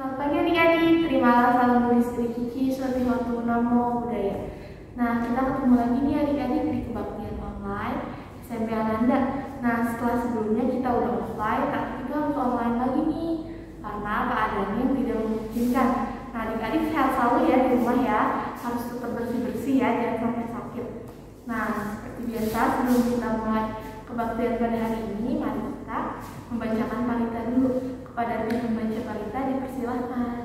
Selamat pagi adik-adik, terimalah salam dari Sri Kiki, Suati Waktu Namo Buddhaya. Nah, kita ketemu lagi nih adik-adik di kebaktian online SMP Ananda. Nah, setelah sebelumnya kita udah offline, tapi kita harus online lagi nih, karena keadaannya tidak memungkinkan. Nah, adik-adik sehat selalu ya di rumah ya, harus tetap bersih-bersih ya, jangan sampai sakit. Nah, seperti biasa sebelum kita mulai kebaktian pada hari ini, mari kita membacakan parita dulu. Kepada tim membaca parita dipersilahkan.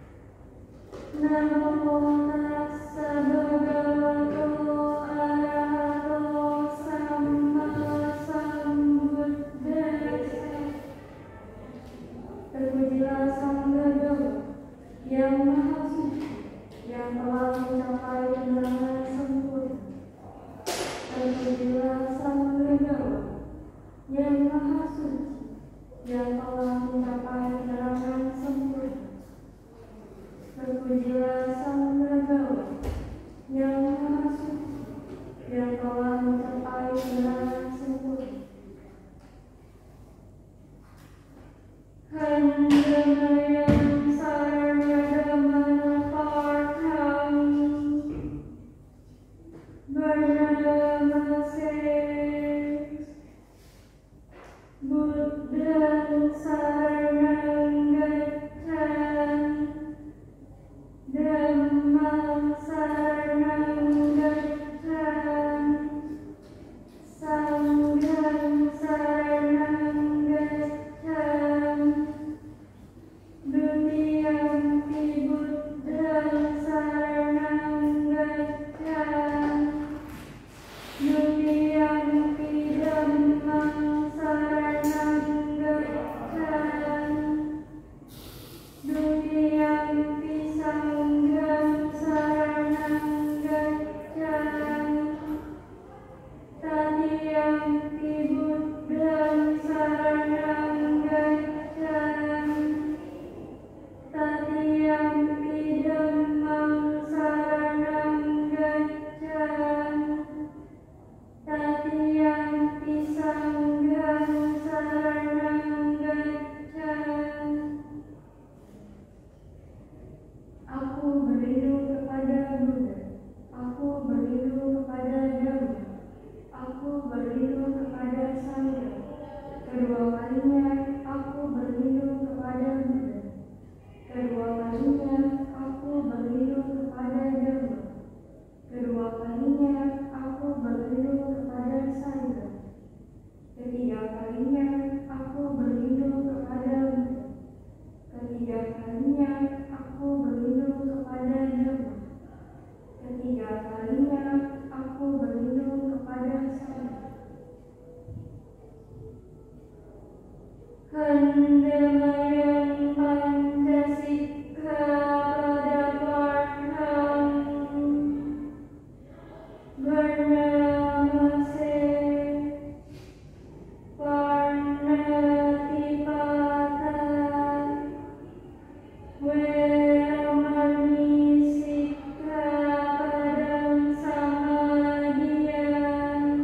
Namo tassa bhagavato Terpujilah Sang Nagawa yang Maha Suci, yang telah mencapai kebenaran sempurna. Handamayan Sarangadamana Partham Bernama Seks Buddhang Saranang Gacchami Dhammang Saranang Gacchami Sanghang Saranang Gacchami Dutiyampi Buddhang Saranang Gacchami Dutiyampi Dhammang Saranang Gacchami Dutiyampi Sanghang Saranang Gacchami Tatiyampi Buddhang Saranang Gacchami Tatiyampi Dhammang Saranang Gacchami Tatiyampi Sanghang Saranang Gacchami. Aku berlindung kepada Buddha, aku berlindung kepada Dhamma, aku berlindung kepada Sangha. Kedua kalinya aku berlindung kepada Buddha. Kedua kalinya aku berlindung kepada Dhamma. Kedua kalinya aku berlindung kepada Sangha. Ketiga kalinya aku berlindung kepada Buddha. Ketiga kalinya aku berlindung kepada Dhamma. Ketiga kalinya aku berlindung kepada Sangha. Handamayan Pancasikha Padapartham Bernama Seks Parnatipata Weramani Sikkhapadam Samadhiyan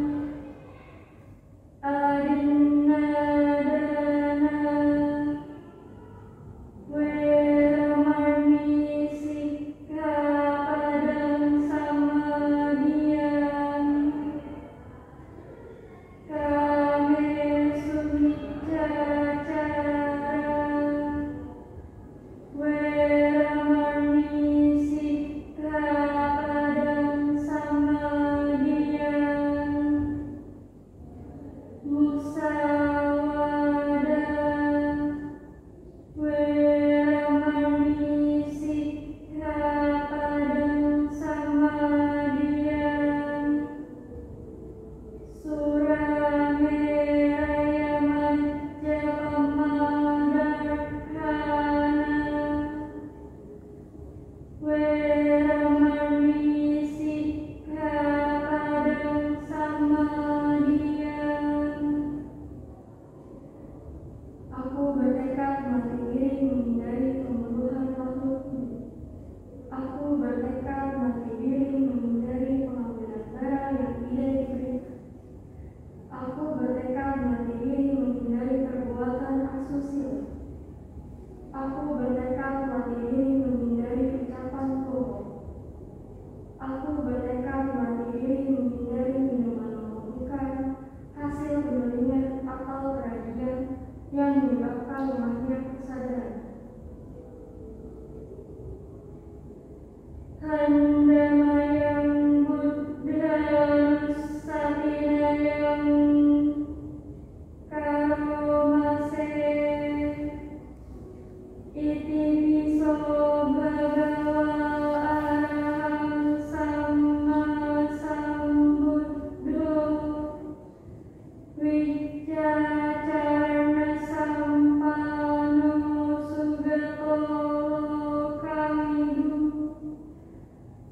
Adinadana Weramani Sikkhapadam Samadhiyan Kamesu Miccācara Weramani Sikkhapadam Samadhiyan Musawada Weramani Sikkhapadam Samadhiyan Surameraya Majjapamadarkhana Weramani Sikkhapadam Samadhiyan. Aku bertekad mati diri menghindari pembunuhan makhluk hidup. Aku bertekad mati diri menghindari pengambilan barang yang tidak diberikan. Aku bertekad mati diri menghindari perbuatan asusila. Aku bertekad mati diri menghindari ucapan bohong. Aku bertekad mati diri menghindari minuman memabukkan, hasil penyulingan atau kerajinan yang menyebabkan lemahnya kesadaran. Handamayan Buddha Satinayam Karomase Iti Piso Bhagawa Arahang Samma Sambuddho Wiccacarna Sampano Sugato Lokamidu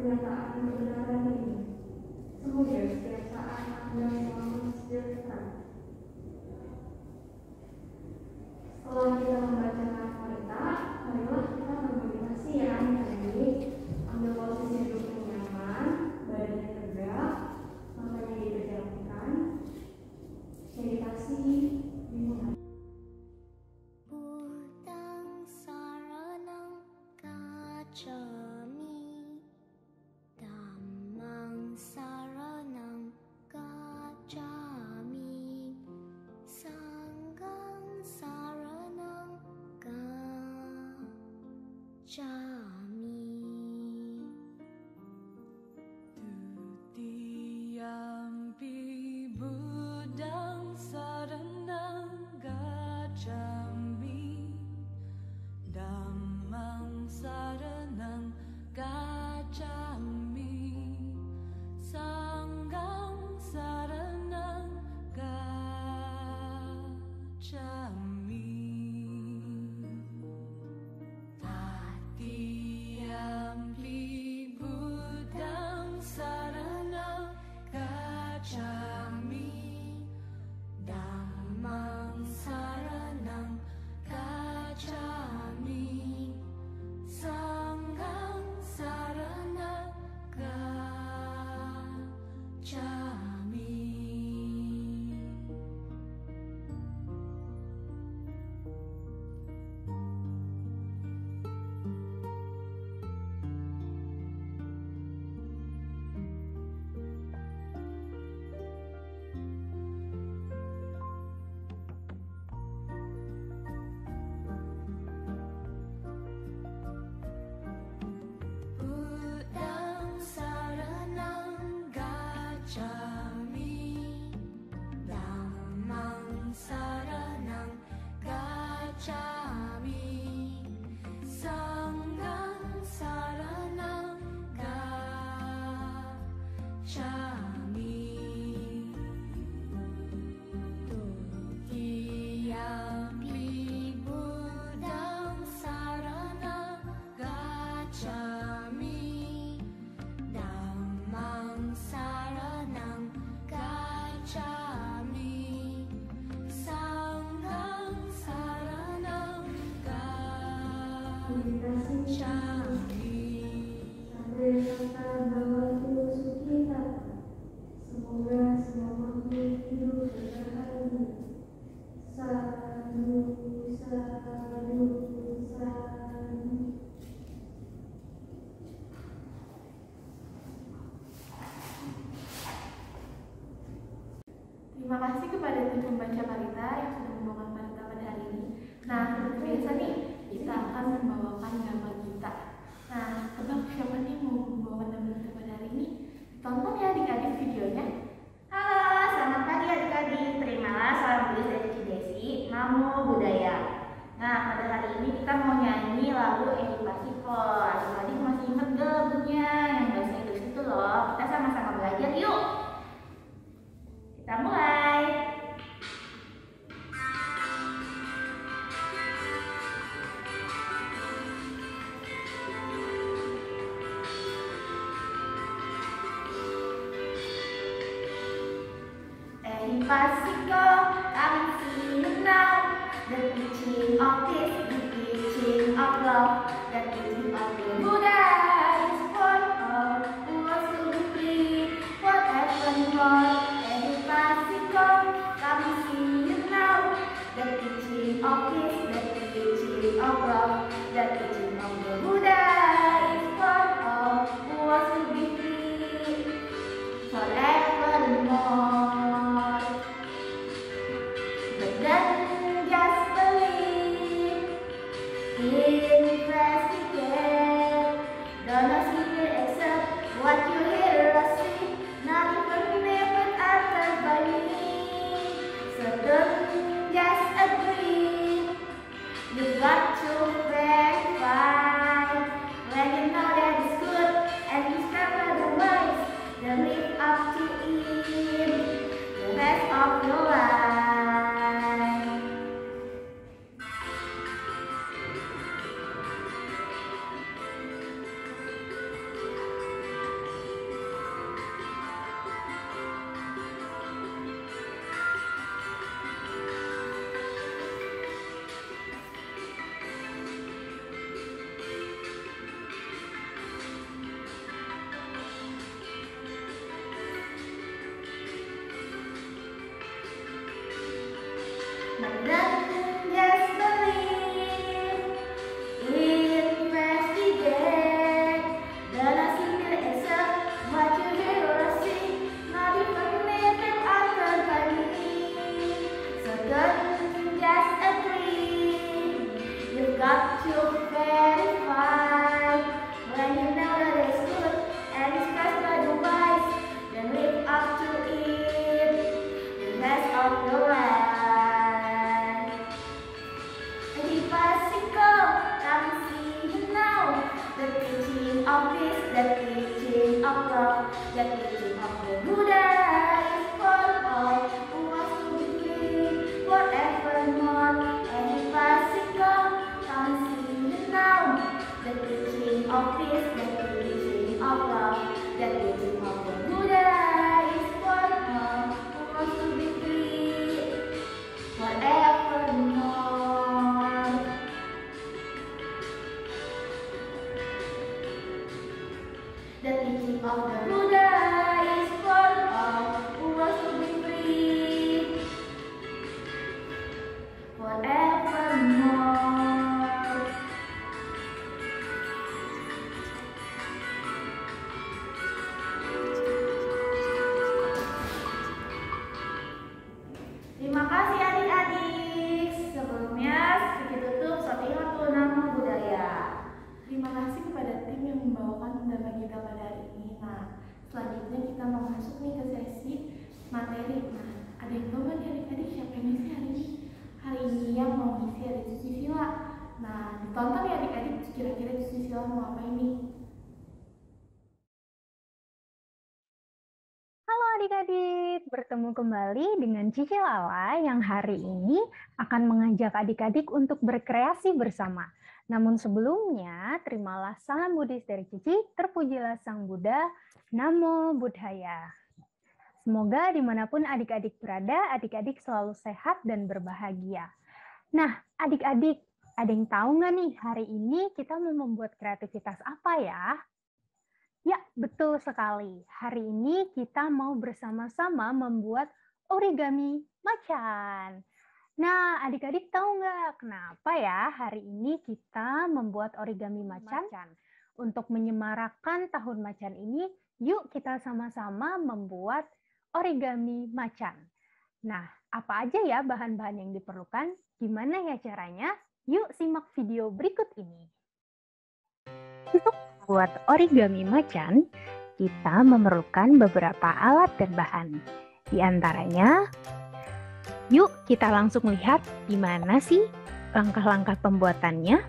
pernyataan kebenaran ini. Semoga setiap saat Anda selalu sejahtera. Setelah kita membacakan cerita, marilah kita bermeditasi ya. Jadi, ambil posisi duduk yang nyaman, badannya tegak, matanya dipejamkan. Meditasi dimulai. Budang saranang gacchami, dhammang saranang gacchami, sanghang saranang gacchami. Tutiyampi budang saranang gacchami, dhammang saranang gacchami, sanghang saranang gacchami. Tatiyampi budang saranang gacchami, dhammang saranang gacchami, sanghang saranang gacchami. Budang saranang gacchami, dhammang saranang gacchami, sanghang saranang gacchami. Tutiyampi budang saranang gacchami, dhammang saranang gacchami, sanghang saranang gacchami. Sampai kata bahwa kita, semoga semua makhluk hidup berbahagia. Sadu, sadu, sadu. Terima kasih kepada tim pembaca parita yang sudah membawakan parita pada hari ini. Nah, seperti biasa nih, kita akan membawakan nama kita. Nah, tebak siapa nih mau membawakan nama kita pada hari ini? Tonton ya adik-adik videonya. Halo, selamat pagi adik-adik. Terimalah salam tulis dari Cici Desi, Namo Buddhaya. Nah, pada hari ini kita mau nyanyi lagu edukasi kok. Adik-adik masih ingat gak lagunya yang bahasa Inggris itu loh? Kita sama-sama belajar yuk. Kita mulai. Edukasi kok, kami see you now. The teaching of this, the teaching of love, the teaching of the Buddha is for all who wants to be free. Whatever you want, edukasi kok, kami see you now. The teaching of this, the teaching of love, the teaching of the Buddha is for all who wants to be free. Forevermore. of love, the teaching of the Buddha is for all who wants to be free forevermore. Any bicycle comes in the now, the teaching of peace, the teaching of love, the teaching of the Buddha is for all who wants to be free forevermore. The teaching of the Buddha is for all who wants to be free forevermore. Terima kasih adik-adik. Sebelumnya sedikit tutup Sotihatu Namo Buddhaya. Terima kasih kepada tim yang membawakan undang kita pada hari ini. Nah, selanjutnya kita mau masuk nih ke sesi materi. Nah, ada yang tahu nggak adik-adik siapa yang ngisi hari ini? Hari ini yang mau ngisi ada Cuci Sila. Nah, ditonton ya adik-adik, kira-kira Cuci Sila mau apa ini? Halo adik-adik, bertemu kembali dengan Cici Lala yang hari ini akan mengajak adik-adik untuk berkreasi bersama. Namun sebelumnya, terimalah salam Buddhis dari Cici, terpujilah Sang Buddha, Namo Buddhaya. Semoga dimanapun adik-adik berada, adik-adik selalu sehat dan berbahagia. Nah, adik-adik, ada yang tahu nggak nih, hari ini kita mau membuat kreativitas apa ya? Ya, betul sekali. Hari ini kita mau bersama-sama membuat origami macan. Nah, adik-adik tahu nggak kenapa ya hari ini kita membuat origami macan? Untuk menyemarakan tahun macan ini, yuk kita sama-sama membuat origami macan. Nah, apa aja ya bahan-bahan yang diperlukan? Gimana ya caranya? Yuk simak video berikut ini. Untuk membuat origami macan, kita memerlukan beberapa alat dan bahan. Di antaranya, yuk kita langsung lihat gimana sih langkah-langkah pembuatannya.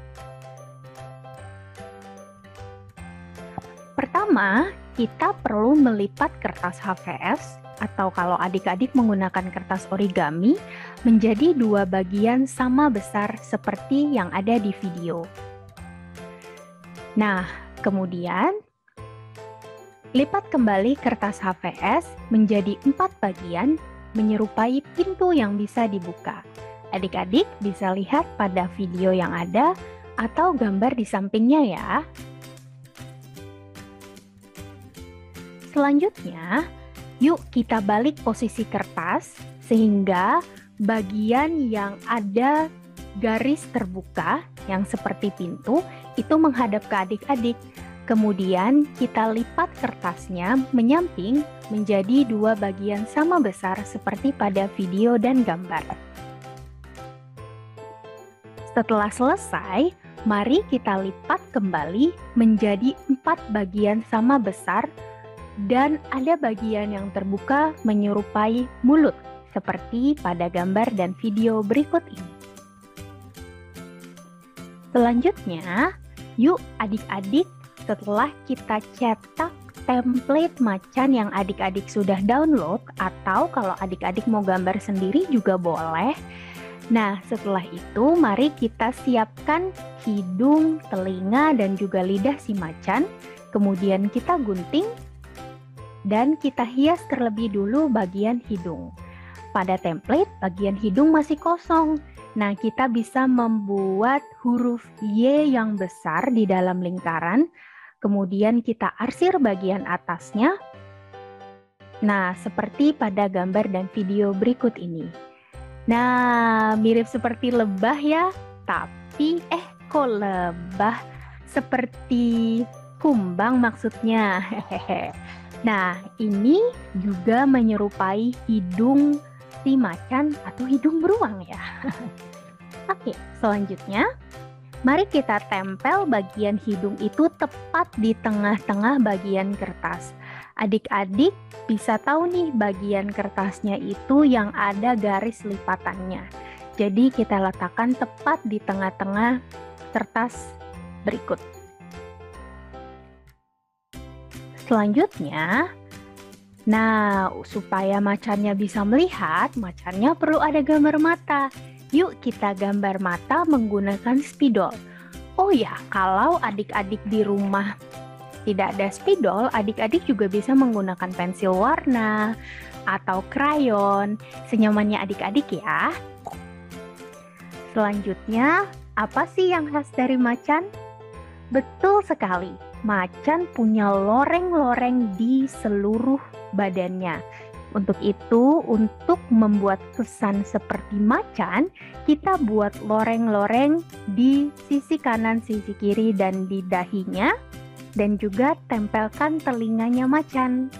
Pertama, kita perlu melipat kertas HVS atau kalau adik-adik menggunakan kertas origami menjadi dua bagian sama besar seperti yang ada di video. Nah, kemudian lipat kembali kertas HVS menjadi 4 bagian menyerupai pintu yang bisa dibuka. Adik-adik bisa lihat pada video yang ada atau gambar di sampingnya ya. Selanjutnya, yuk kita balik posisi kertas sehingga bagian yang ada garis terbuka yang seperti pintu itu menghadap ke adik-adik. Kemudian kita lipat kertasnya menyamping menjadi dua bagian sama besar seperti pada video dan gambar. Setelah selesai, mari kita lipat kembali menjadi 4 bagian sama besar dan ada bagian yang terbuka menyerupai mulut seperti pada gambar dan video berikut ini. Selanjutnya, yuk adik-adik, setelah kita cetak template macan yang adik-adik sudah download, atau kalau adik-adik mau gambar sendiri juga boleh. Nah, setelah itu mari kita siapkan hidung, telinga, dan juga lidah si macan. Kemudian kita gunting dan kita hias terlebih dulu bagian hidung. Pada template, bagian hidung masih kosong. Nah, kita bisa membuat huruf Y yang besar di dalam lingkaran. Kemudian kita arsir bagian atasnya. Nah, seperti pada gambar dan video berikut ini. Nah, mirip seperti lebah ya, tapi kok lebah? Seperti kumbang maksudnya. Nah, ini juga menyerupai hidung si macan atau hidung beruang ya. Oke, selanjutnya mari kita tempel bagian hidung itu tepat di tengah-tengah bagian kertas. Adik-adik bisa tahu nih bagian kertasnya itu yang ada garis lipatannya. Jadi kita letakkan tepat di tengah-tengah kertas berikut. Selanjutnya, nah, supaya macannya bisa melihat, macannya perlu ada gambar mata. Yuk kita gambar mata menggunakan spidol. Oh ya, kalau adik-adik di rumah tidak ada spidol, adik-adik juga bisa menggunakan pensil warna atau krayon, senyamannya adik-adik ya. Selanjutnya, apa sih yang khas dari macan? Betul sekali, macan punya loreng-loreng di seluruh badannya. Untuk itu, untuk membuat kesan seperti macan, kita buat loreng-loreng di sisi kanan, sisi kiri, dan di dahinya, dan juga tempelkan telinganya macan.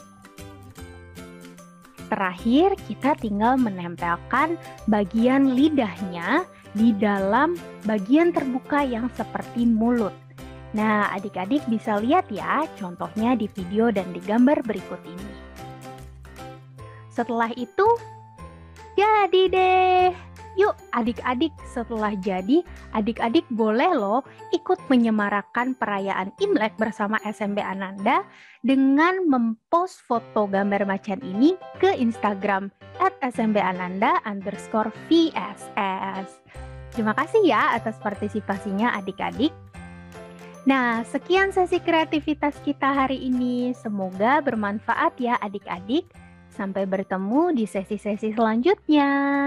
Terakhir, kita tinggal menempelkan bagian lidahnya di dalam bagian terbuka yang seperti mulut. Nah, adik-adik bisa lihat ya, contohnya di video dan di gambar berikut ini. Setelah itu, jadi deh. Yuk adik-adik, setelah jadi, adik-adik boleh loh ikut menyemarakan perayaan Imlek bersama SMB Ananda dengan mempost foto gambar macan ini ke Instagram @smbananda_VSS. Terima kasih ya atas partisipasinya adik-adik. Nah, sekian sesi kreativitas kita hari ini. Semoga bermanfaat ya adik-adik. Sampai bertemu di sesi-sesi selanjutnya.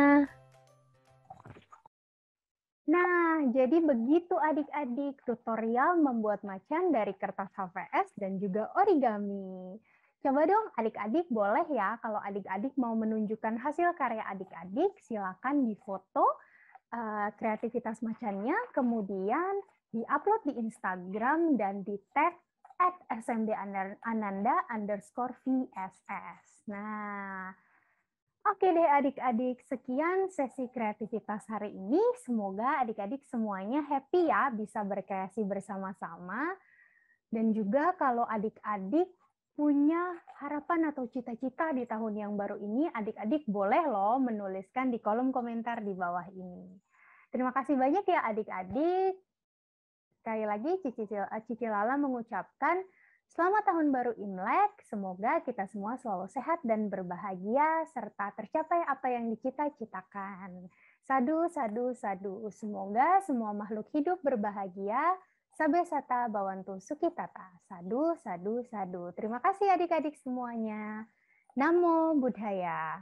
Nah, jadi begitu adik-adik tutorial membuat macan dari kertas HVS dan juga origami. Coba dong adik-adik boleh ya, kalau adik-adik mau menunjukkan hasil karya adik-adik, silakan difoto kreativitas macannya, kemudian di-upload di Instagram dan di tag @smbananda_VSS. Nah, oke deh adik-adik, sekian sesi kreativitas hari ini. Semoga adik-adik semuanya happy ya, bisa berkreasi bersama-sama. Dan juga kalau adik-adik punya harapan atau cita-cita di tahun yang baru ini, adik-adik boleh loh menuliskan di kolom komentar di bawah ini. Terima kasih banyak ya adik-adik. Sekali lagi Cici Lala mengucapkan selamat tahun baru Imlek, semoga kita semua selalu sehat dan berbahagia, serta tercapai apa yang dicita-citakan. Sadu, sadu, sadu. Semoga semua makhluk hidup berbahagia. Sabe sata bawantu sukitata. Sadu, sadu, sadu. Terima kasih adik-adik semuanya. Namo Buddhaya.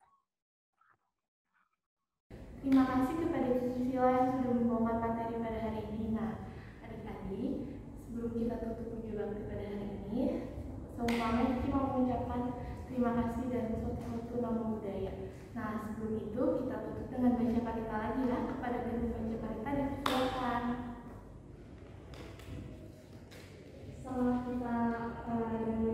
Terima kasih kepada Cici Sila yang sudah membawakan materi pada hari ini. Nah, adik-adik, sebelum kita tutup uji bakti pada hari ini, seumpamanya Cici mau mengucapkan terima kasih dan suatu namo buddhaya. Nah, sebelum itu kita tutup dengan baca parita lagi ya. Kepada guru baca parita dan silakan. Setelah kita